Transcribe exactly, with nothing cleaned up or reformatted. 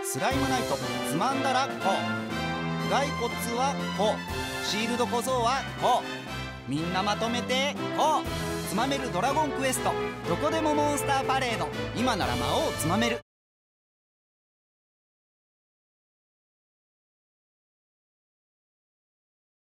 スライムナイトつまんだらこう、骸骨はこう、シールド小僧はこう、みんなまとめてこう、つまめるドラゴンクエスト、どこでもモンスターパレード、今なら魔王つまめる。